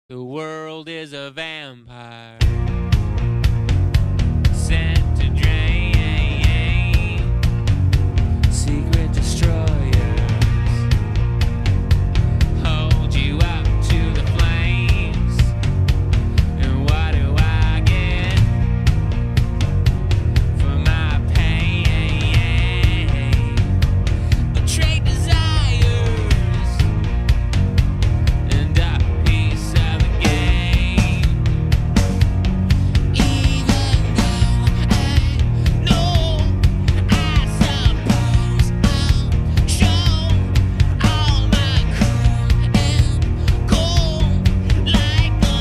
The world is a vampire sent to drain secret destroyers, hold you up to the flames. And what do I get for my pain? Betrayed desires and a piece of the game. Even though I know, I suppose I'll show all my cool and cool like a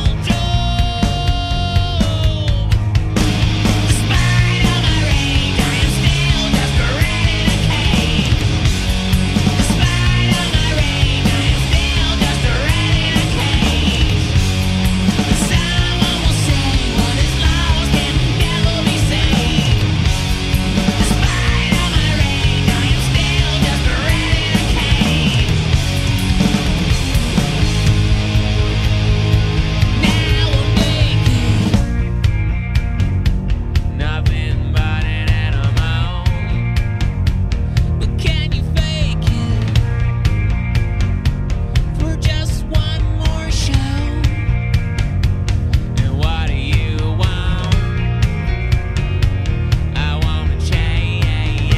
joke. Despite all my rage, I am still just a rat in a cage. Despite all my rage, I am still just a rat in a cage. Someone will say what is lost can never be saved. Despite all my rage, I am still just a rat in a cage. Now I'm naked, nothing but an animal. But can you fake it for just one more show? And what do you want? I wanna change.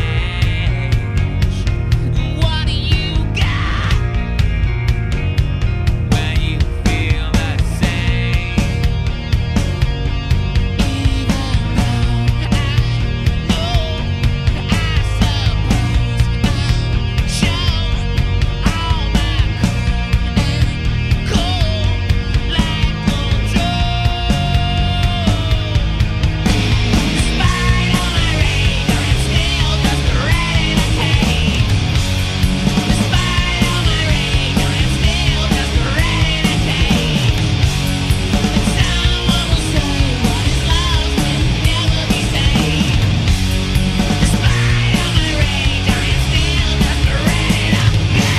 What do you got when you feel the same? Even though I know, I suppose I'll show all my cool like a joke. Despite all my rage, I am still just a rat in a cage. Despite all my rage, I am still just a rat in a cage. Someone will say what is lost can never be saved. Despite all my rage, I am still just a rat in a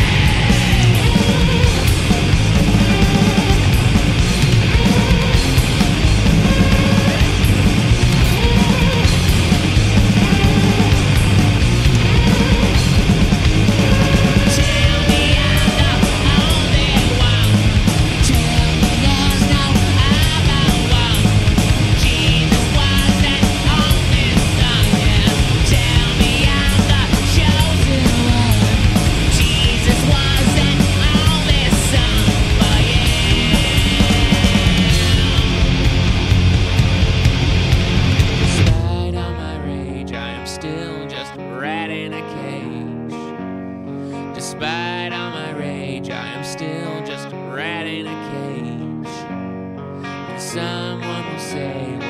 Tell me I'm the only one. Tell me there's no other one. Jesus was that only son, yeah. Tell me I'm the chosen one. Jesus was that only son, but despite all my rage, I am still just a rat in a cage. Despite all my rage, I am still just a rat in a cage. And someone will say